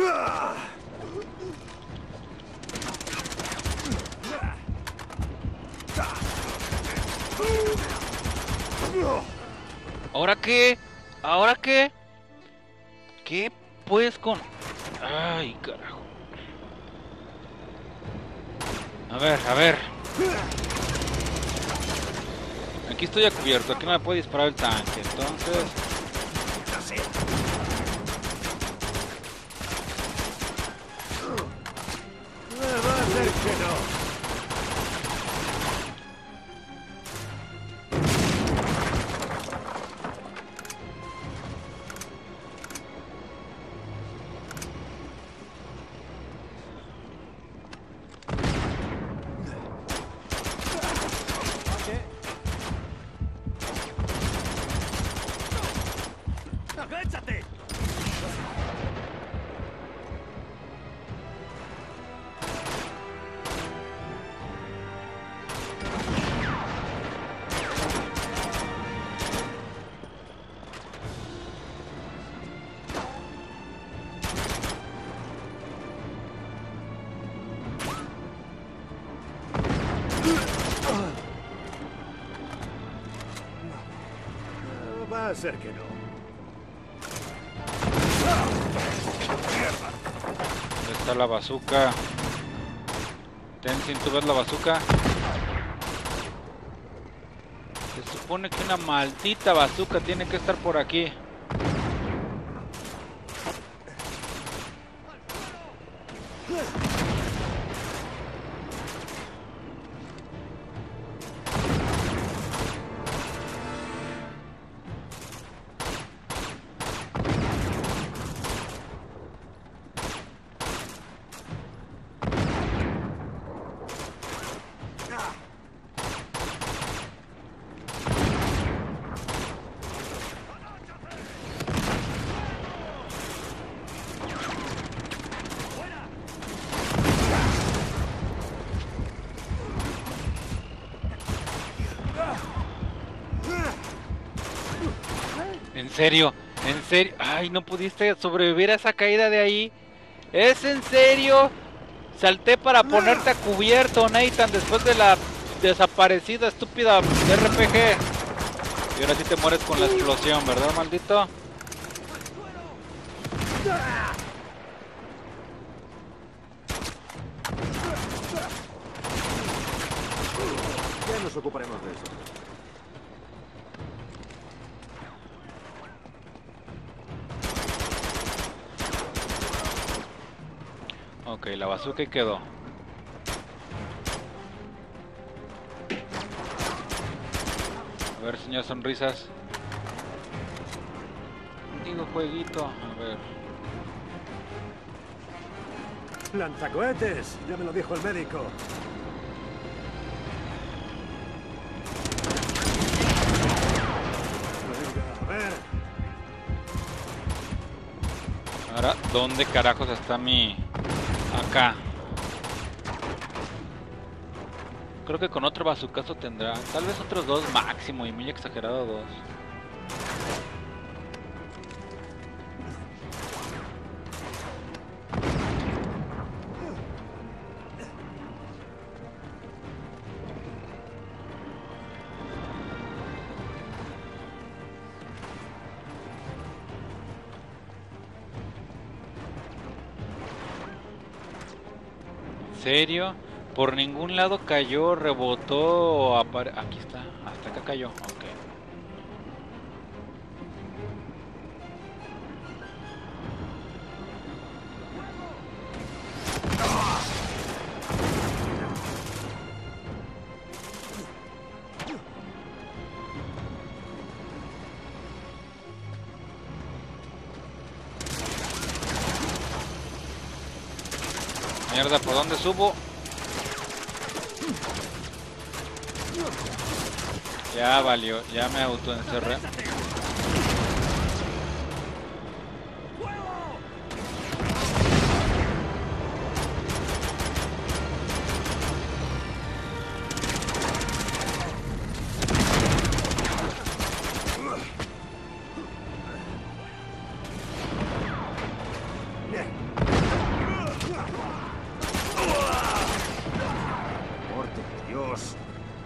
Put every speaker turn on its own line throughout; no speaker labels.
¿Ahora qué? ¿Ahora qué? ¿Qué pues con...? Ay, carajo. A ver, a ver. Aquí estoy a cubierto, aquí no me puede disparar el tanque, entonces...
Va a ser que no. ¡Agáchate! Va a ser que no.
¿Dónde está la bazooka? Tenzin, ¿tú ves la bazooka? Se supone que una maldita bazooka tiene que estar por aquí. ¿En serio? ¿En serio? Ay, no pudiste sobrevivir a esa caída de ahí. ¿Es en serio? Salté para ponerte a cubierto, Nathan, después de la desaparecida estúpida RPG. Y ahora sí te mueres con la explosión, ¿verdad, maldito?
Ya nos ocuparemos de eso.
Ok, la bazooka quedó. A ver, señor Sonrisas. Digo, jueguito. A ver.
¡Lanzacohetes! Ya me lo dijo el médico. Venga, a ver.
Ahora, ¿dónde carajos está mi...? Acá. Creo que con otro bazookazo tendrá. Tal vez otros dos máximo y muy exagerado dos. ¿En serio? Por ningún lado cayó, rebotó, aquí está, hasta acá cayó, ok. Mierda, ¿por dónde subo? Ya valió, ya me autoencerré.
Bien. Dios.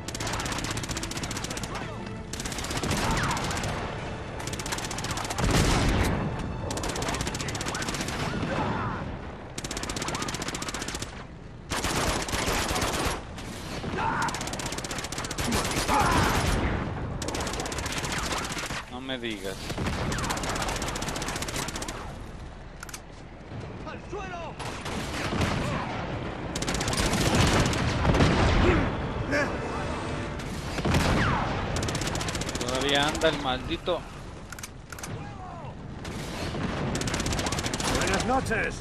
No me digas.
¡Al suelo!
Todavía anda el maldito.
Buenas noches.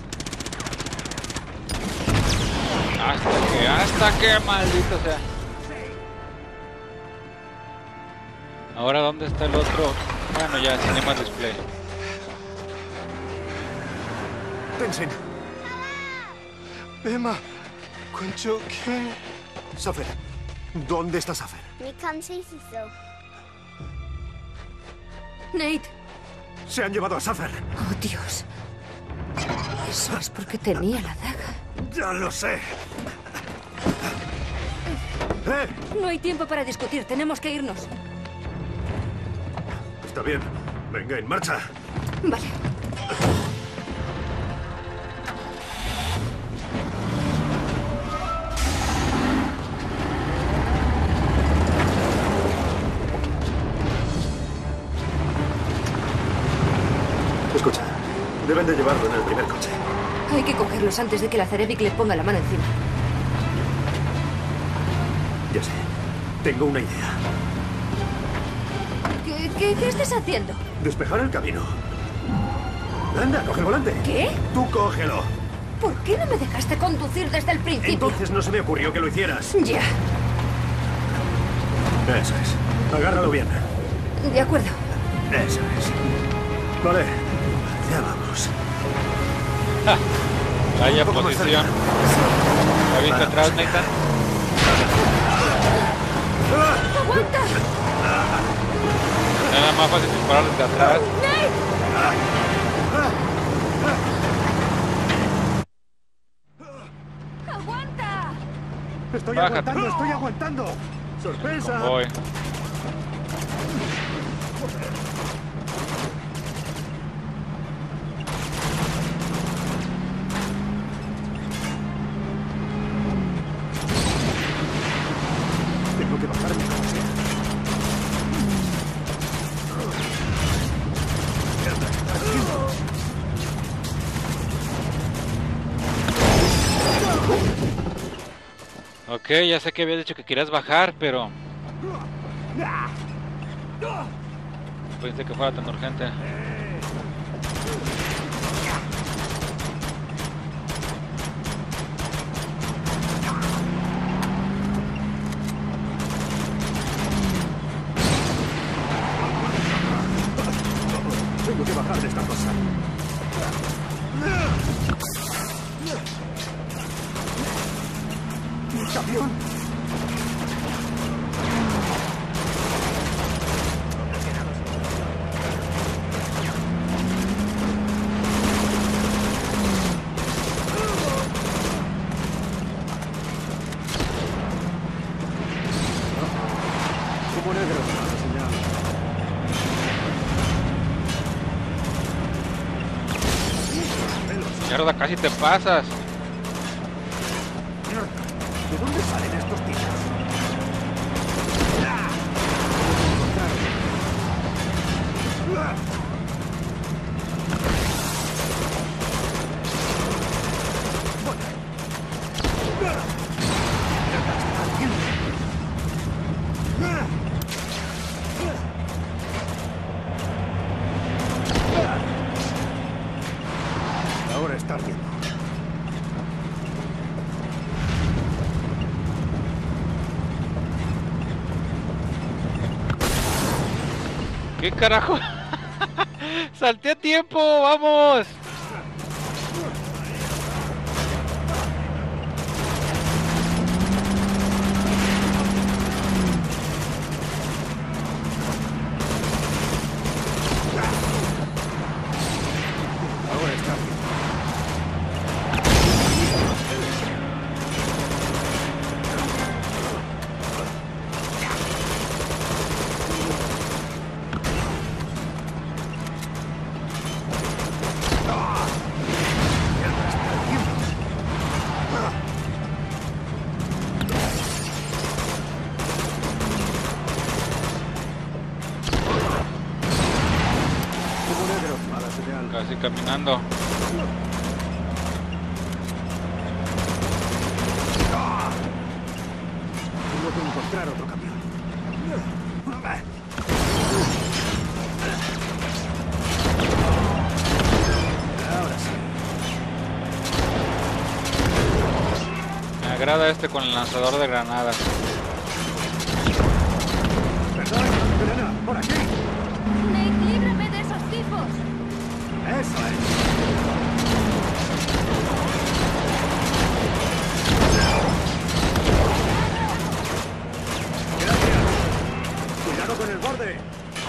Hasta que maldito sea. Ahora, ¿dónde está el otro? Bueno, ya, Cinema Display.
Tenzin.
Emma, ¿cuánto qué?
Safer. ¿Dónde está Safer?
Ni kan se hizo.
Nate.
Se han llevado a Safer.
Oh, Dios. Eso es porque tenía la daga.
Ya lo sé. ¡Eh!
No hay tiempo para discutir. Tenemos que irnos.
Está bien. Venga, en marcha.
Vale.
Escucha. Deben de llevarlo en el primer coche.
Hay que cogerlos antes de que la Zarevic le ponga la mano encima.
Ya sé. Tengo una idea.
¿Qué estás haciendo?
Despejar el camino. Anda, coge el volante.
¿Qué?
Tú cógelo.
¿Por qué no me dejaste conducir desde el principio?
Entonces no se me ocurrió que lo hicieras.
Ya.
Eso es. Agárralo bien.
De acuerdo.
Eso es. Vale. Ya vamos.
Vaya
Un poco más
posición.
cerca.
¿La viste atrás, Nathan?
¡Aguanta!
Era más fácil disparar desde atrás.
¡Aguanta!
Estoy
Bájate.
aguantando, estoy aguantando. ¡Sorpresa!
Voy.
Tengo que bajarme como sea.
Ok, ya sé que había dicho que querías bajar, pero pensé que fuera tan urgente.
Tengo que bajar de esta cosa. ¡Un camión! Como negro, señal.
Mierda, casi te pasas.
¿De dónde salen estos tipos? Ahora está ardiendo.
¿Qué carajo? Salté a tiempo, vamos.
Ahora está ardiendo.
casi caminando.
Tengo que encontrar otro camión. Ahora sí.
Me agrada este con el lanzador de granadas.
Perdón, Elena, por aquí.
Nick, líbrame de esos tipos.
Eso es. Gracias. Cuidado con el borde.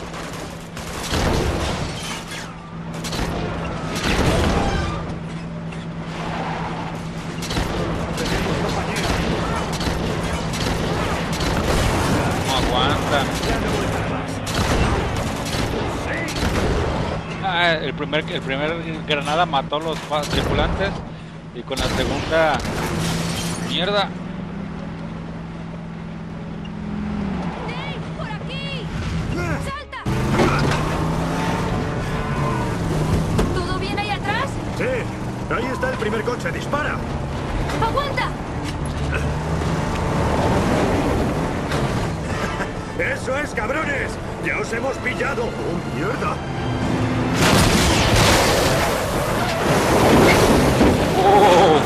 Tenemos compañera.
No aguanta.
Ya no volverá más.
Ah, el primer granada mató a los tripulantes. Y con la segunda... ¡Mierda!
Nick, por aquí. ¡Salta! ¿Todo bien ahí atrás?
Sí, ahí está el primer coche. ¡Dispara!
¡Aguanta!
¡Eso es, cabrones! ¡Ya os hemos pillado! ¡Oh, mierda!
¡Oh!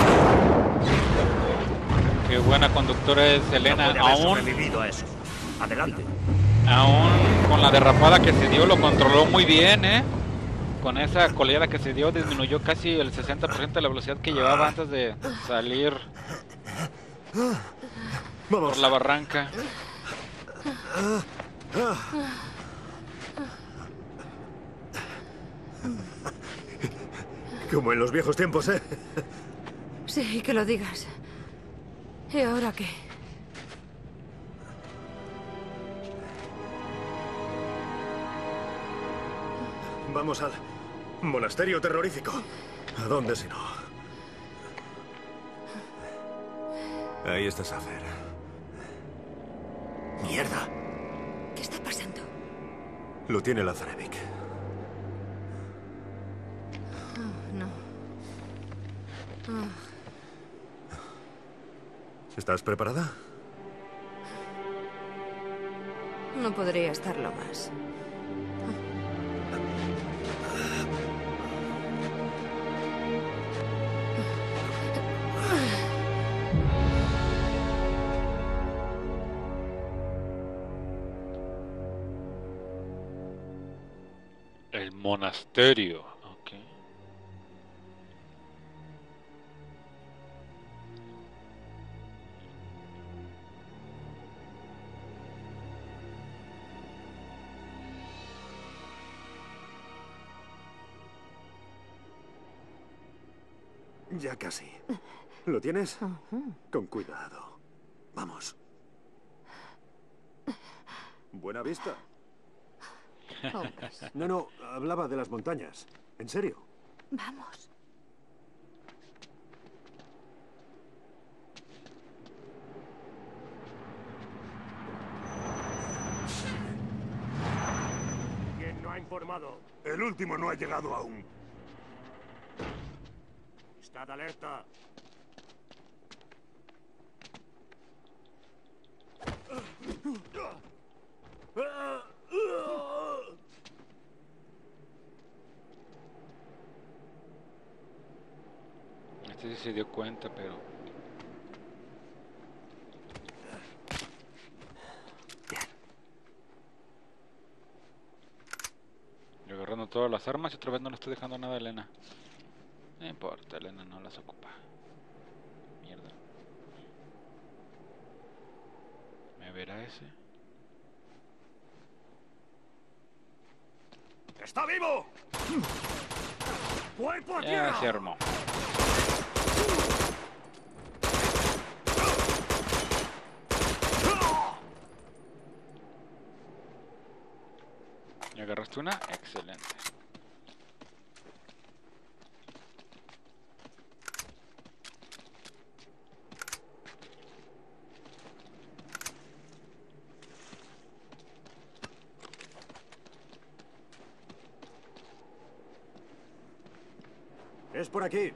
¡Qué buena conductora es Elena! Aún
sobrevivido a eso. Adelante.
con la derrapada que se dio, lo controló muy bien, ¿eh? Con esa coleada que se dio, disminuyó casi el 60% de la velocidad que llevaba antes de salir
Vamos.
por la barranca.
Como en los viejos tiempos, ¿eh?
Sí, que lo digas. ¿Y ahora qué?
Vamos al monasterio terrorífico. ¿A dónde si no? Ahí está Safer. ¡Mierda!
¿Qué está pasando?
Lo tiene la Zarevic.
No.
¿Estás preparada?
No podría estarlo más.
El monasterio. Ok.
Ya casi. ¿Lo tienes? Con cuidado. Vamos. Buena vista.
Hombres.
No, hablaba de las montañas. ¿En serio?
Vamos.
¿Quién no ha informado? El último no ha llegado aún. Estad alerta.
Este sí se dio cuenta, pero... Yo agarrando todas las armas y otra vez no le estoy dejando nada a Elena. No importa, Elena no las ocupa. Mierda. ¿Me verá ese?
¡Está vivo! ¡Cuerpo a
Ya
tierra!
se armó. ¿Ya agarraste una? Excelente.
Es por aquí.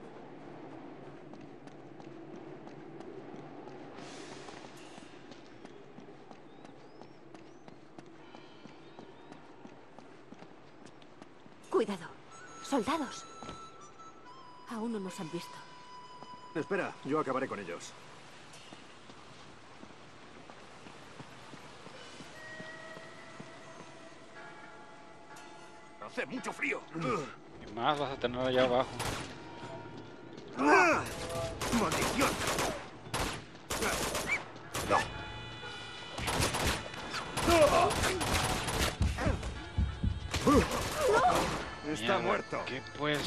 Cuidado. Soldados. Aún no nos han visto.
Espera, yo acabaré con ellos.
Hace mucho frío.
Y más vas a tener allá abajo.
¡Maldición!
Está
Mierda,
muerto.
¿qué pues?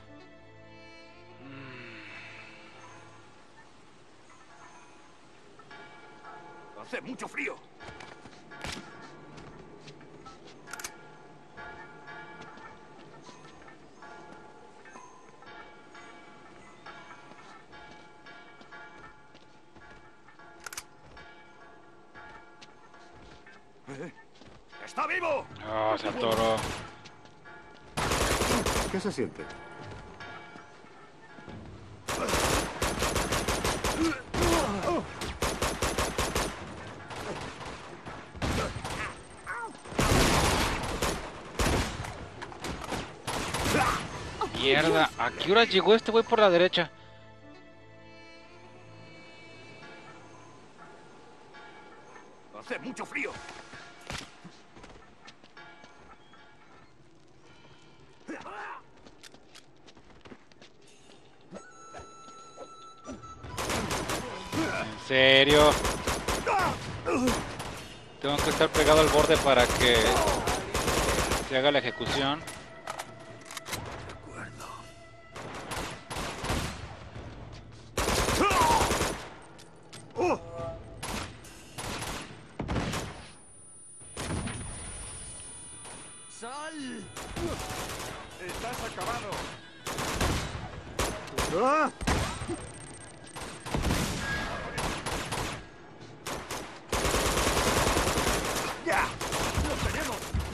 Hace mucho frío. ¡Está vivo!
Oh, se atoró.
¿Qué se siente?
Mierda, ¿a qué hora llegó este güey por la derecha?
Hace mucho frío.
¿En serio? Tengo que estar pegado al borde para que se haga la ejecución.
¡Sal! ¡Estás acabado!
¡Ah!
¡Ya! ¡Lo tenemos!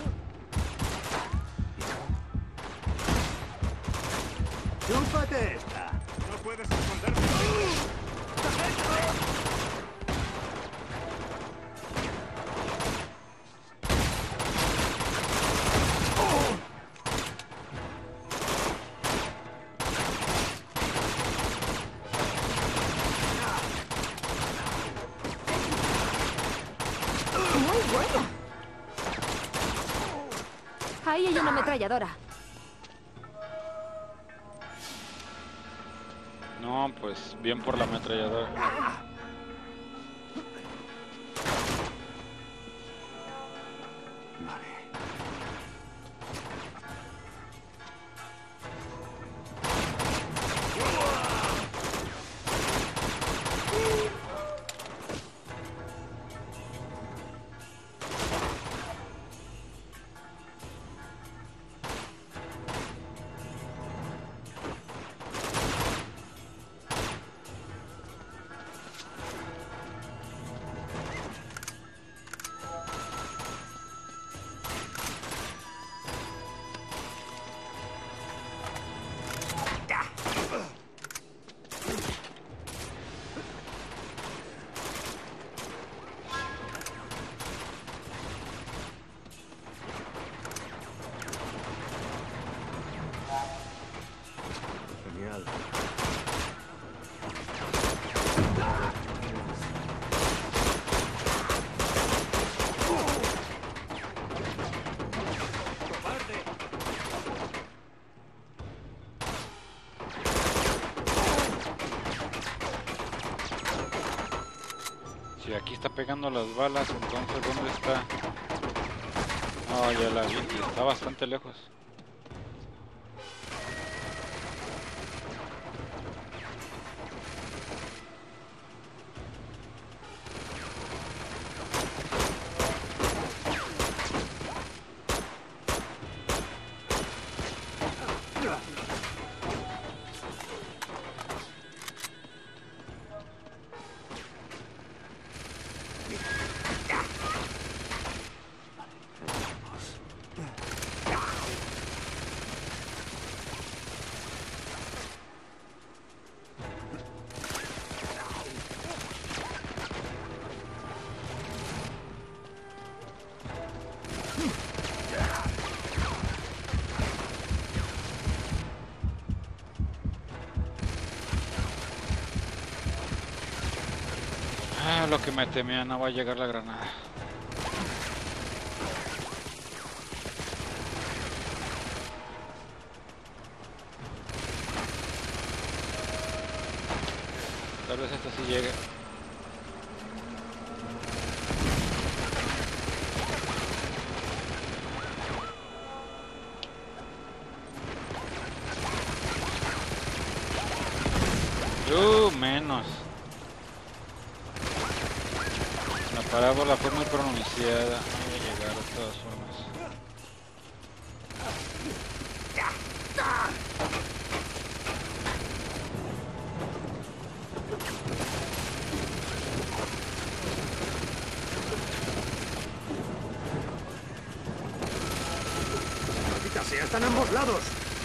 ¡Chúpate esta!
¡No puedes esconderte!
Muy buena. Ahí hay una ametralladora.
No, pues bien por la ametralladora.
Vale. Genial.
Si aquí está pegando las balas, entonces ¿dónde está? Oh, ya la vi, y está bastante lejos. lo que me temía, no va a llegar la granada. Tal vez esta sí llegue. Menos. La parábola fue muy pronunciada. No voy a llegar de todas formas.
¡Maldita sea! ¡Están a ambos lados!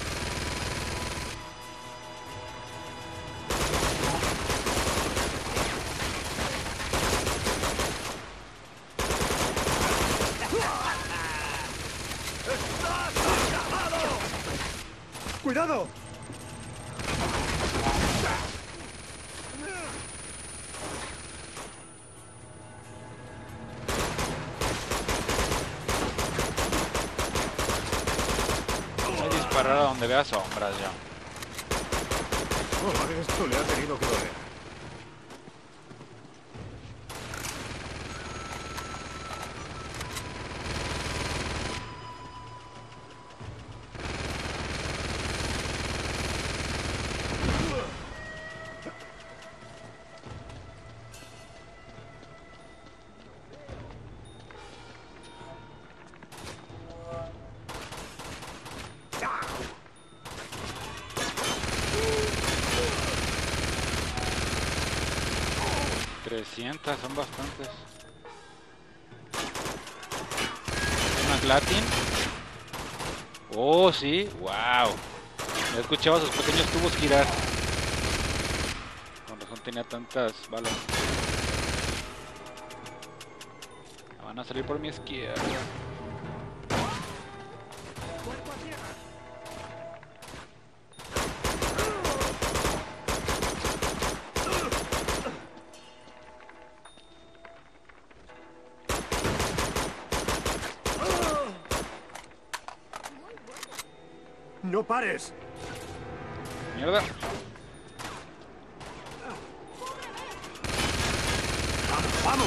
¡Cuidado!
Voy a disparar a donde vea sombras ya.
Oh, esto le ha tenido que doler.
Son bastantes. ¿Una Latin? Oh, sí, wow. Ya escuchaba sus pequeños tubos girar. Con razón tenía tantas balas. Van a salir por mi izquierda.
¡No pares!
Mierda.
¡Vamos, vamos!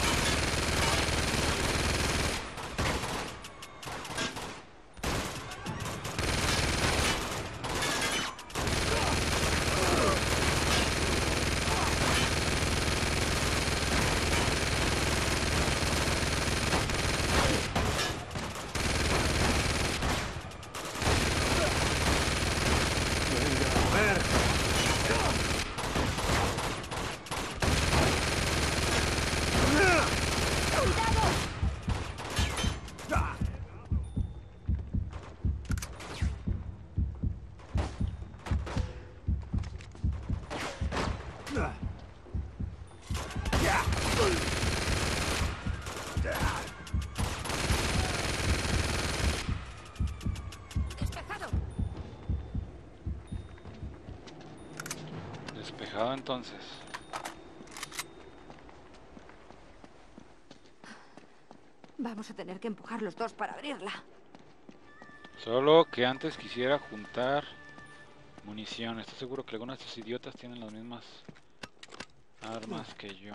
Despejado entonces.
Vamos a tener que empujar los dos para abrirla.
Solo que antes quisiera juntar munición. Estoy seguro que algunos de estos idiotas tienen las mismas armas que yo.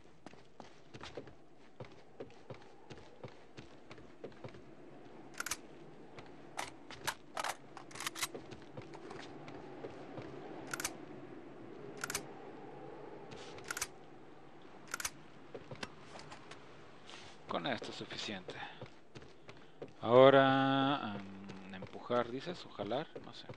Con esto es suficiente. Ahora empujar, dices, o jalar, no sé.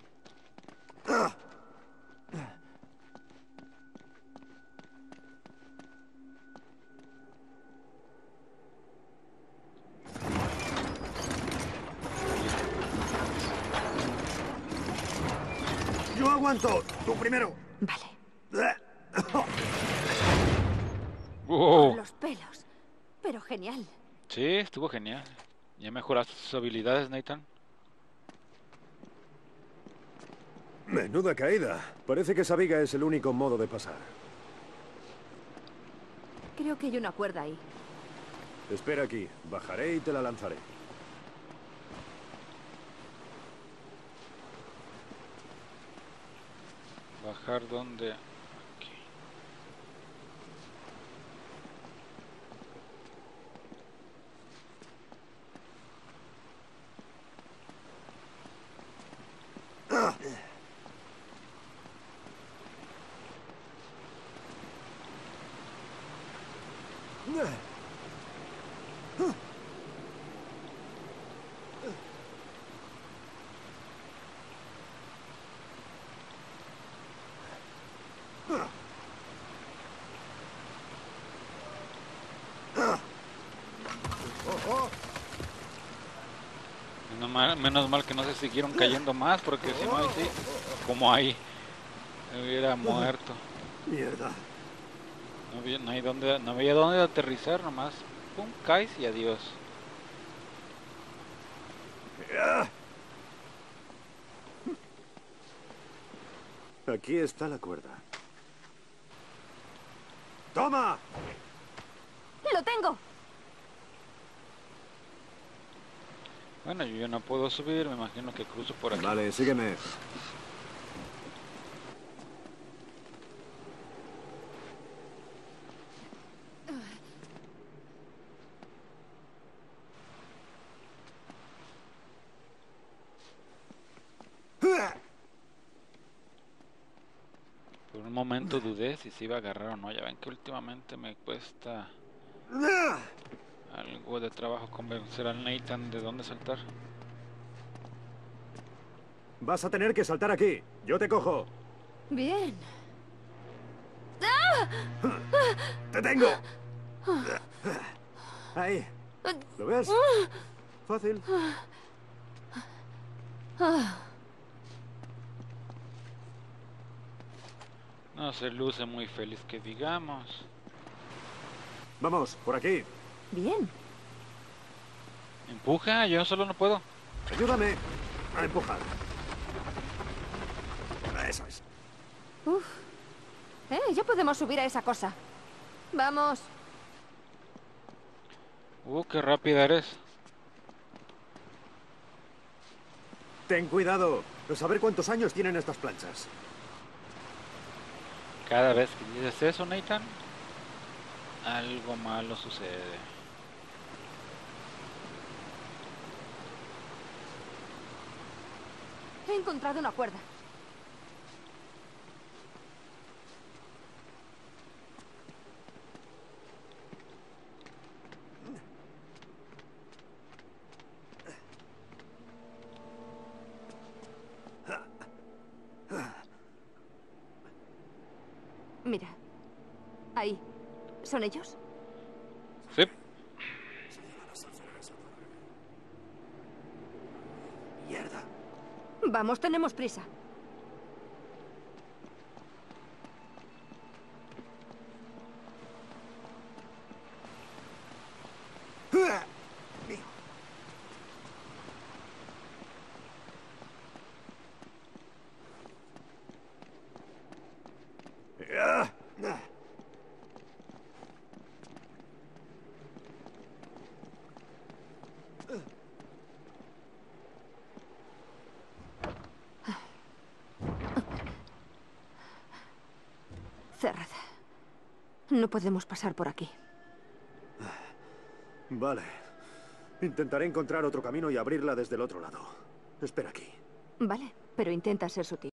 Yo aguanto. Tú primero.
Vale.
¡Wow!
Los pelos. Pero genial.
Sí, estuvo genial. ¿Ya mejoraste tus habilidades, Nathan?
Menuda caída. Parece que esa viga es el único modo de pasar.
Creo que hay una cuerda ahí.
Espera aquí. Bajaré y te la lanzaré.
¿Bajar dónde? Aquí. Menos mal que no se siguieron cayendo más, porque si no, ahí sí, como ahí, me hubiera muerto.
Mierda.
No había dónde aterrizar nomás. Pum, caes y adiós.
Aquí está la cuerda. ¡Toma!
¡Lo tengo!
Bueno, yo ya no puedo subir, me imagino que cruzo por aquí.
Vale, sígueme.
Por un momento dudé si se iba a agarrar o no. Ya ven que últimamente me cuesta algo de trabajo convencer al Nathan de dónde saltar.
Vas a tener que saltar aquí. Yo te cojo.
Bien.
¡Te tengo! Ahí. ¿Lo ves? Fácil.
No se luce muy feliz que digamos.
Vamos, por aquí.
Bien.
Empuja, yo solo no puedo.
Ayúdame a empujar. Eso es.
Uf. Ya podemos subir a esa cosa. Vamos.
Qué rápida eres.
Ten cuidado. No saber cuántos años tienen estas planchas.
Cada vez que dices eso, Nathan, algo malo sucede.
He encontrado una cuerda. Mira. Ahí. ¿Son ellos?
Sí.
Mierda.
Vamos, tenemos prisa. Cerrada. No podemos pasar por aquí.
Vale. Intentaré encontrar otro camino y abrirla desde el otro lado. Espera aquí.
Vale, pero intenta ser sutil.